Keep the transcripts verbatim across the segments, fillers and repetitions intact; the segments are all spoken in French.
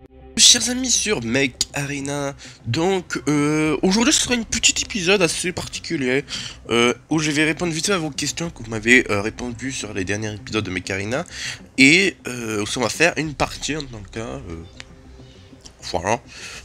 Chers amis sur Mech Arena, donc euh, aujourd'hui ce sera une petite épisode assez particulier euh, où je vais répondre vite fait à vos questions que vous m'avez euh, répondu sur les derniers épisodes de Mech Arena et euh, aussi on va faire une partie en tant que cas, euh, voilà.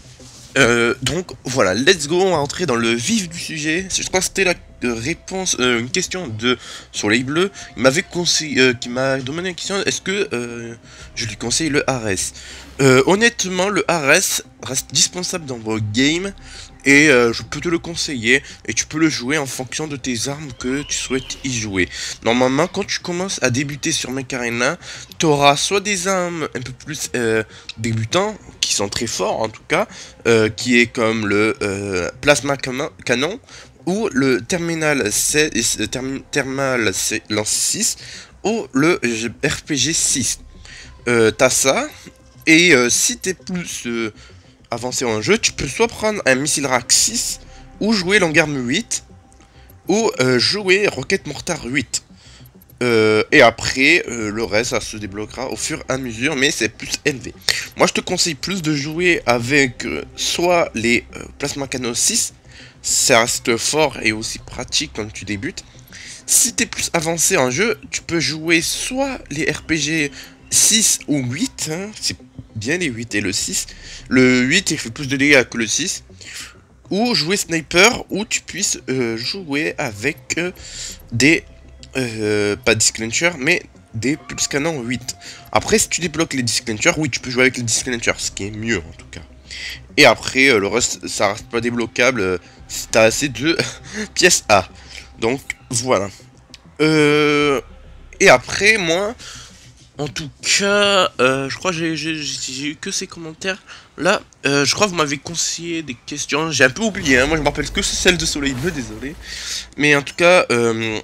Euh, donc voilà, let's go, on va entrer dans le vif du sujet. Je crois que c'était la euh, réponse, euh, une question de Soleil Bleu. Il m'avait conseillé, euh, qui m'a demandé une question. Est-ce que euh, je lui conseille le R S? euh, Honnêtement, le R S reste dispensable dans vos games et euh, je peux te le conseiller et tu peux le jouer en fonction de tes armes que tu souhaites y jouer. Normalement, quand tu commences à débuter sur Mech Arena, tu auras soit des armes un peu plus euh, débutants qui sont très forts en tout cas, euh, qui est comme le euh, plasma canon ou le terminal C, term, thermal C, lance six ou le R P G six. Euh, T'as ça et euh, si t'es plus euh, avancé en jeu, tu peux soit prendre un missile rack six ou jouer Longarme huit ou euh, jouer Rocket Mortar huit. Euh, et après, euh, le reste, ça se débloquera au fur et à mesure, mais c'est plus élevé. Moi, je te conseille plus de jouer avec euh, soit les euh, Plasma Cano six, ça reste fort et aussi pratique quand tu débutes. Si tu es plus avancé en jeu, tu peux jouer soit les R P G six ou huit, hein, c'est bien les huit et le six. Le huit, il fait plus de dégâts que le six. Ou jouer Sniper, où tu puisses euh, jouer avec euh, des... Euh, pas Disc Launcher, mais des Pulse Canon huit. Après, si tu débloques les Disc Launcher, oui, tu peux jouer avec les Disc Launcher, ce qui est mieux en tout cas. Et après, euh, le reste, ça reste pas débloquable euh, si t'as assez de pièces A. Donc, voilà. Euh, et après, moi, en tout cas, euh, je crois que j'ai eu que ces commentaires. Là, euh, je crois que vous m'avez conseillé des questions. J'ai un peu oublié, hein, moi je me rappelle que c'est celle de Soleil Bleu, désolé. Mais en tout cas, euh,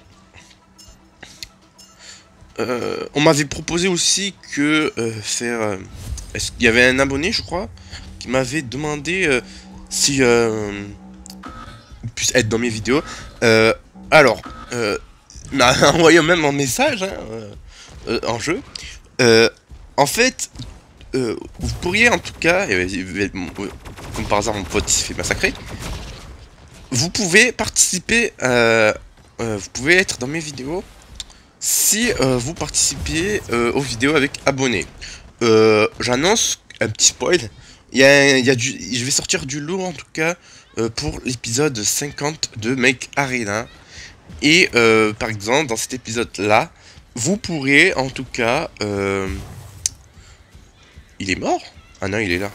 Euh, on m'avait proposé aussi que euh, faire... Euh, est-ce qu'il y avait un abonné, je crois, qui m'avait demandé euh, si euh, il puisse être dans mes vidéos. Euh, alors, euh, il m'a envoyé même un message hein, euh, euh, en jeu. Euh, en fait, euh, vous pourriez en tout cas, euh, comme par hasard mon pote s'est fait massacrer, vous pouvez participer, euh, euh, vous pouvez être dans mes vidéos si euh, vous participez euh, aux vidéos avec abonnés. Euh, J'annonce un petit spoil. Il y a, il y a du, je vais sortir du lourd en tout cas euh, pour l'épisode cinquante de Mech Arena. Et euh, par exemple dans cet épisode là, vous pourrez en tout cas... Euh... Il est mort? Ah non, il est là.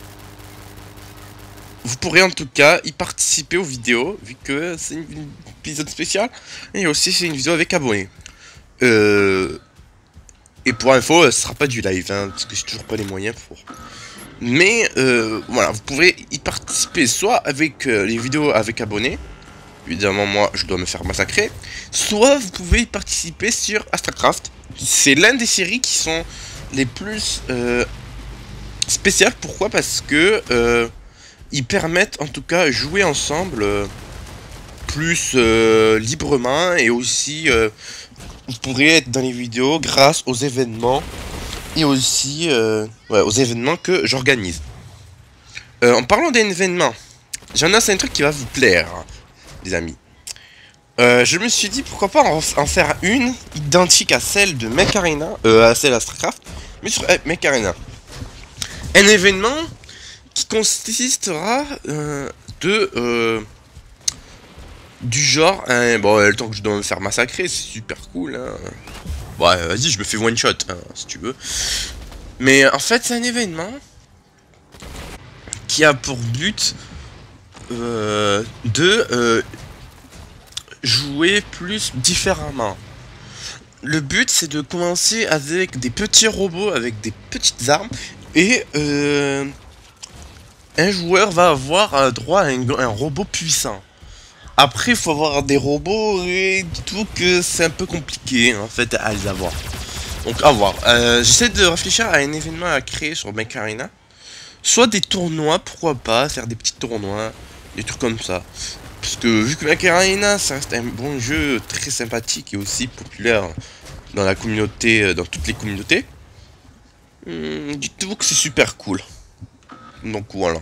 Vous pourrez en tout cas y participer aux vidéos, vu que c'est une épisode spécial. Et aussi c'est une vidéo avec abonnés. Euh... Et pour info, ce sera pas du live, hein, parce que j'ai toujours pas les moyens pour. Mais euh, voilà, vous pourrez y participer soit avec euh, les vidéos avec abonnés. Évidemment, moi, je dois me faire massacrer. Soit vous pouvez y participer sur AstraCraft. C'est l'un des séries qui sont les plus euh, spéciales. Pourquoi? Parce que euh, ils permettent en tout cas de jouer ensemble euh, plus euh, librement et aussi... Euh, vous pourrez être dans les vidéos grâce aux événements et aussi euh, ouais, aux événements que j'organise. Euh, en parlant d'un événement, j'en ai un truc qui va vous plaire, hein, les amis. Euh, je me suis dit pourquoi pas en, en faire une identique à celle de Mech Arena, euh, à celle d'Astracraft, mais sur euh, Mech Arena. Un événement qui consistera euh, de... Euh, du genre, hein, bon, le temps que je dois me faire massacrer, c'est super cool, hein. Bon, ouais, vas-y, je me fais one shot, hein, si tu veux. Mais en fait, c'est un événement qui a pour but euh, de euh, jouer plus différemment. Le but, c'est de commencer avec des petits robots, avec des petites armes, et euh, un joueur va avoir euh, droit à un, un robot puissant. Après, il faut avoir des robots et dites-vous que c'est un peu compliqué en fait à les avoir. Donc à voir. Euh, J'essaie de réfléchir à un événement à créer sur Mech Arena. Soit des tournois, pourquoi pas, faire des petits tournois, des trucs comme ça. Parce que vu que Mech Arena, ça reste un bon jeu très sympathique et aussi populaire dans la communauté, dans toutes les communautés. Hum, dites-vous que c'est super cool. Donc voilà.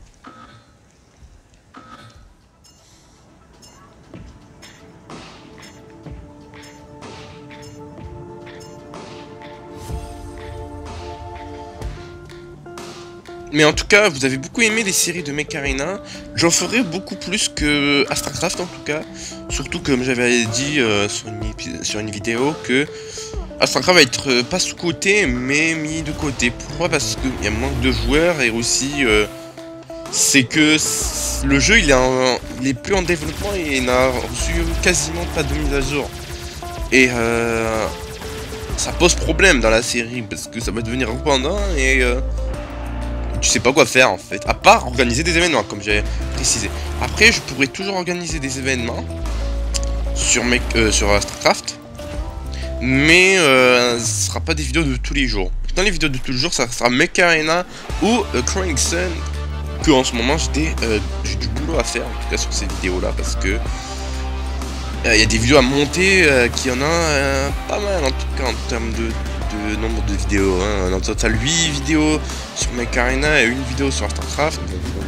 Mais en tout cas, vous avez beaucoup aimé les séries de Mech Arena. J'en ferai beaucoup plus que Astracraft en tout cas. Surtout comme j'avais dit euh, sur, une sur une vidéo que Astracraft va être euh, pas sous-côté mais mis de côté. Pourquoi? Parce qu'il y a manque de joueurs et aussi euh, c'est que le jeu il est, en, il est plus en développement et il n'a reçu quasiment pas de mise à jour. Et euh, ça pose problème dans la série parce que ça va devenir redondant et euh, tu sais pas quoi faire en fait, à part organiser des événements comme j'ai précisé. Après je pourrais toujours organiser des événements sur, mes, euh, sur Astracraft, mais euh, ce sera pas des vidéos de tous les jours. Dans les vidéos de tous les jours ça sera Mech Arena ou euh, Crying Sun, que en ce moment j'ai euh, du boulot à faire en tout cas sur ces vidéos là parce que il euh, y a des vidéos à monter euh, qui en a euh, pas mal en tout cas en termes de de nombre de vidéos, hein. En total huit vidéos sur Mech Arena et une vidéo sur Astracraft,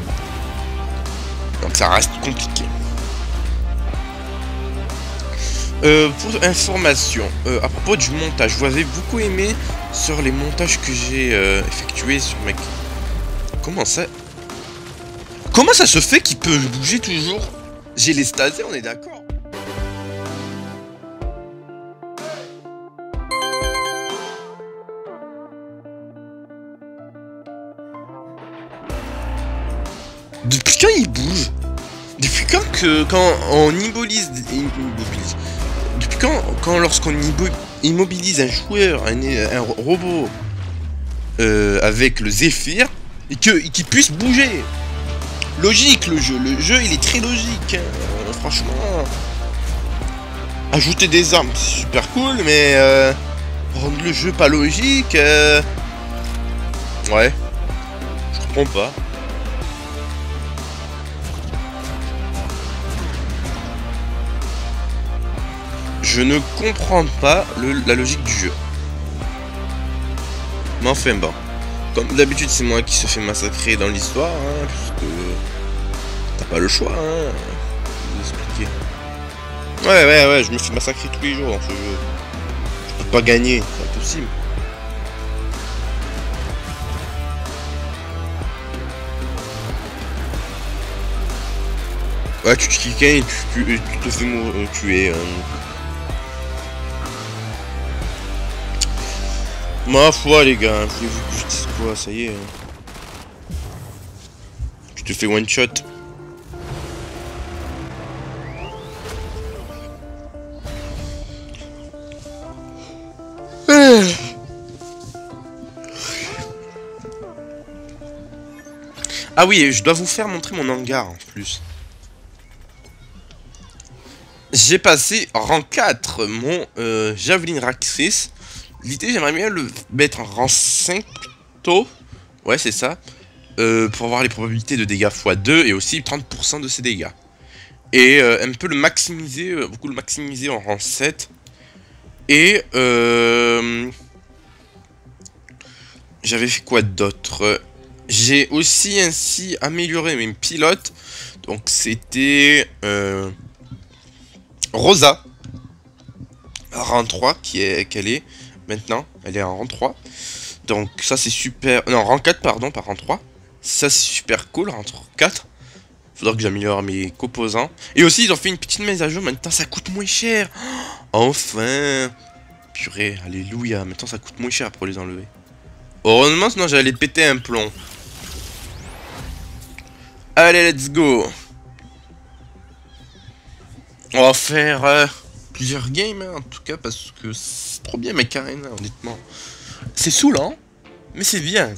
donc ça reste compliqué. Euh, pour information, euh, à propos du montage, vous avez beaucoup aimé sur les montages que j'ai euh, effectués sur Mech. Comment ça Comment ça se fait qu'il peut bouger toujours? J'ai les stasés, on est d'accord? Depuis quand il bouge? Depuis quand que quand on immobilise, immobilise Depuis quand quand lorsqu'on immobilise un joueur, un, un robot euh, avec le Zephyr et que qu'il puisse bouger? Logique le jeu, le jeu il est très logique, hein, franchement. Ajouter des armes c'est super cool, mais euh, rendre le jeu pas logique, euh... ouais, je comprends pas. Je ne comprends pas le, la logique du jeu. Mais enfin bon. Comme d'habitude c'est moi qui se fais massacrer dans l'histoire, hein, puisque t'as pas le choix, hein, de expliquer. Ouais ouais ouais, je me fais massacrer tous les jours dans ce jeu. Je peux pas gagner, c'est impossible. Ouais, tu te quelqu'un et tu, tu, tu te fais mourir, tuer. Hein. Ma foi les gars, voulez-vous que je dise quoi? Ça y est. Hein. Tu te fais one shot. Ah oui, je dois vous faire montrer mon hangar en plus. J'ai passé rang quatre mon euh, Javelin Raxis. L'idée, j'aimerais bien le mettre en rang cinq plutôt. Ouais, c'est ça. Euh, pour avoir les probabilités de dégâts fois deux et aussi trente pour cent de ses dégâts. Et euh, un peu le maximiser, euh, beaucoup le maximiser en rang sept. Et euh, j'avais fait quoi d'autre? J'ai aussi ainsi amélioré mes pilotes. Donc c'était euh, Rosa, rang trois, qui est qu'elle est maintenant, elle est en rang trois. Donc ça c'est super, non rang quatre pardon, pas rang trois. Ça c'est super cool, rang quatre. Faudra que j'améliore mes composants. Et aussi ils ont fait une petite mise à jour, maintenant ça coûte moins cher. Enfin, purée, alléluia, maintenant ça coûte moins cher pour les enlever. Heureusement sinon j'allais péter un plomb. Allez, let's go. On va faire euh, plusieurs games, hein, en tout cas, parce que c'est trop bien, Mech Arena, honnêtement. C'est saoulant, mais c'est bien.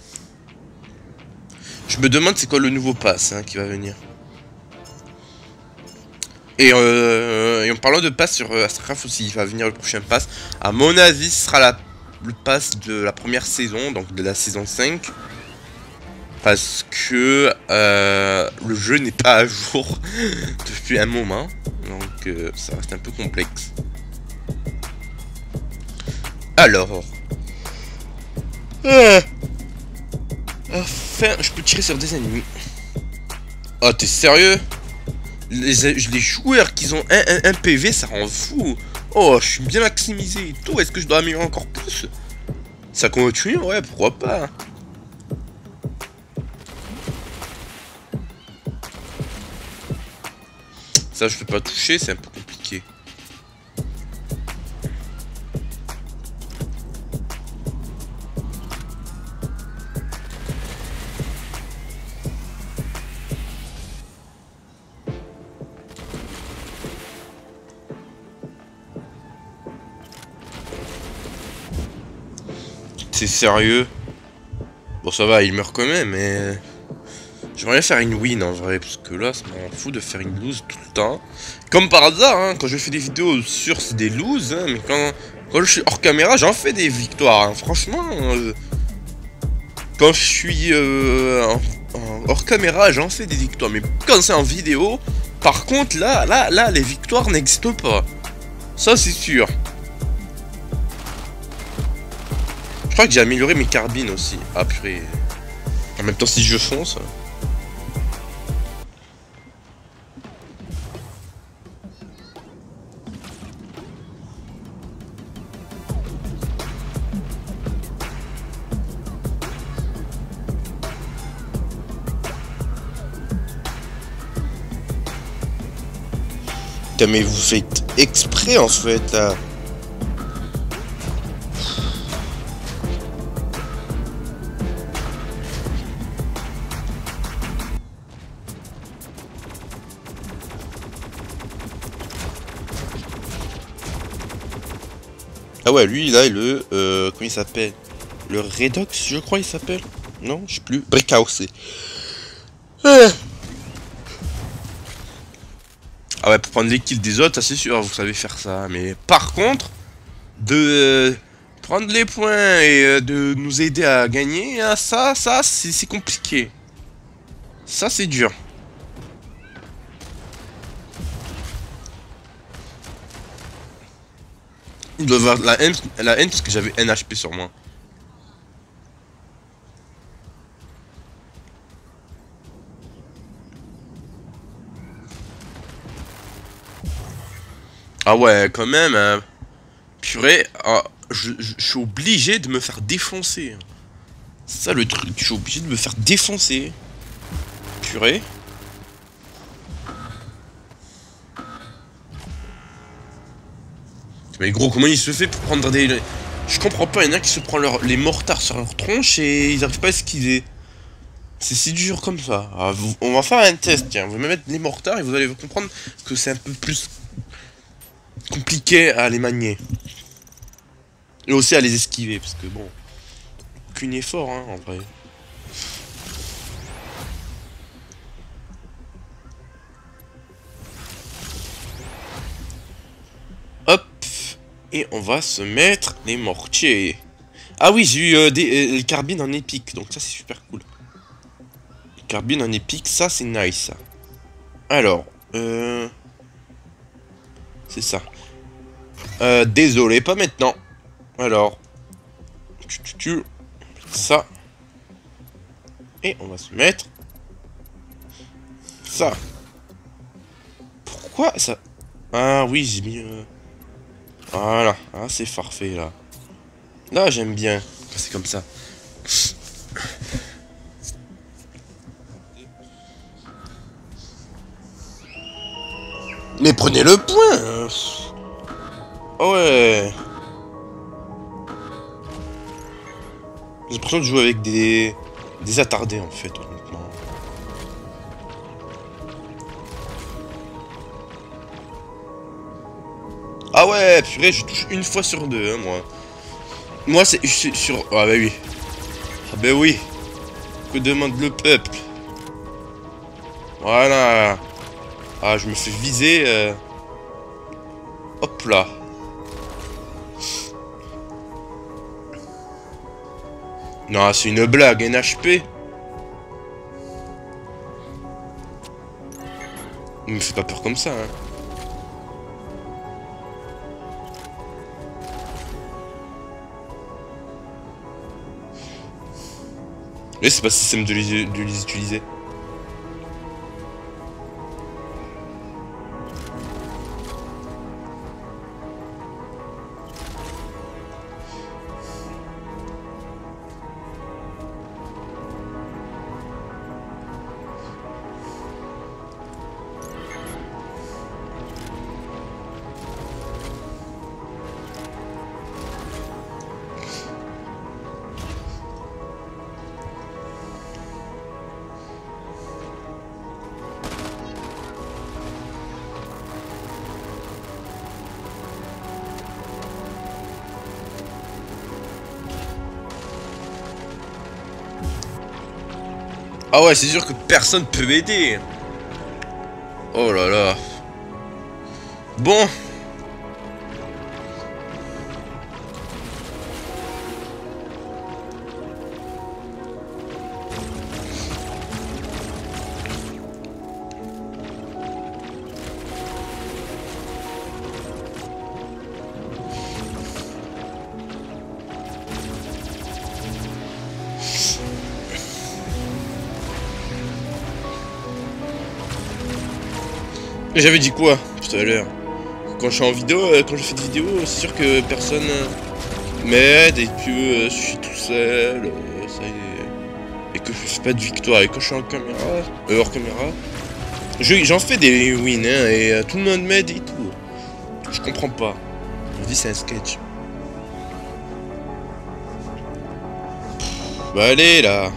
Je me demande c'est quoi le nouveau pass hein, qui va venir. Et, euh, et en parlant de pass sur euh, Astracraft aussi, il va venir le prochain pass. À mon avis, ce sera la, le pass de la première saison, donc de la saison cinq. Parce que euh, le jeu n'est pas à jour depuis un moment. Donc euh, ça reste un peu complexe. Alors. Euh, Enfin, je peux tirer sur des ennemis. Oh, t'es sérieux? les, les joueurs qui ont un, un, un P V, ça rend fou. Oh, je suis bien maximisé et tout. Est-ce que je dois améliorer encore plus? Ça continue? Ouais, pourquoi pas. Ça, je peux pas toucher, c'est un peu compliqué. C'est sérieux? Bon, ça va, il meurt quand même, mais... J'aimerais bien faire une win en vrai, parce que là, ça m'en fout de faire une lose tout le temps. Comme par hasard, hein, quand je fais des vidéos sur c'est des loses, hein, mais quand, quand je suis hors caméra, j'en fais des victoires. Hein. Franchement, euh, quand je suis euh, en, en, hors caméra, j'en fais des victoires. Mais quand c'est en vidéo, par contre, là, là, là, les victoires n'existent pas. Ça, c'est sûr. Je crois que j'ai amélioré mes carbines aussi. Ah purée. En même temps, si je fonce... Mais vous faites exprès en fait là. Ah ouais, lui là, le euh, comment il s'appelle? Le Redox, je crois il s'appelle. Non, je sais plus. Breakhouse. Ah. Ah ouais, pour prendre les kills des autres, ça c'est sûr, vous savez faire ça. Mais par contre, de euh, prendre les points et euh, de nous aider à gagner, hein, ça, ça, c'est compliqué. Ça, c'est dur. Il doit avoir la haine, la haine parce que j'avais un H P sur moi. Ah ouais, quand même, hein. Purée, ah, je, je, je suis obligé de me faire défoncer. C'est ça le truc, je suis obligé de me faire défoncer. Purée. Mais gros, comment il se fait pour prendre des... Je comprends pas, il y en a qui se prennent leur... les mortards sur leur tronche et ils arrivent pas à esquiver. C'est si dur comme ça. Ah, vous... On va faire un test, tiens. Vous me mettre les mortards et vous allez comprendre que c'est un peu plus compliqué à les manier. Et aussi à les esquiver, parce que bon... Aucun effort, hein, en vrai. Hop. Et on va se mettre les mortiers. Ah oui, j'ai eu euh, des euh, les carbines en épique, donc ça c'est super cool. Les carbines en épique, ça c'est nice. Ça. Alors, euh... c'est ça. Euh, désolé, pas maintenant. Alors, tu, tu, tu, ça. Et on va se mettre ça. Pourquoi ça? Ah oui, j'ai mis... Euh... Voilà, ah, c'est parfait là. Là, j'aime bien. C'est comme ça. Mais prenez le point. Oh ouais. J'ai l'impression de jouer avec des... des attardés en fait, honnêtement. Ah ouais, purée, je touche une fois sur deux, hein, moi. Moi, c'est sur... Ah bah oui. Ah bah oui. Que demande le peuple? Voilà. Ah, je me fais viser. Euh... Hop là. Non, c'est une blague, un H P. Ne me fais pas peur comme ça, hein. Mais c'est pas système de les, de les utiliser. Ah ouais, c'est sûr que personne peut m'aider. Oh là là. Bon. J'avais dit quoi tout à l'heure? Quand je suis en vidéo, euh, quand je fais des vidéos, c'est sûr que personne euh, m'aide et que euh, je suis tout seul, euh, ça y est, et que je fais pas de victoire. Et quand je suis en caméra, euh, hors caméra, j'en fais des wins hein, et euh, tout le monde m'aide et tout. Je comprends pas. Je dis c'est un sketch. Bah allez là.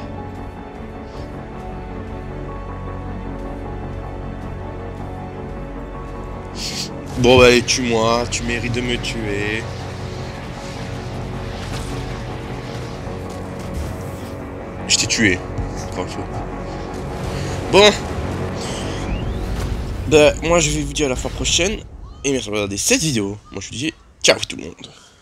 Bon bah allez, tue-moi, tu mérites de me tuer. Je t'ai tué. Bravo. Bon. Bah moi je vais vous dire à la fois prochaine. Et merci de regarder cette vidéo. Moi je vous dis ciao tout le monde.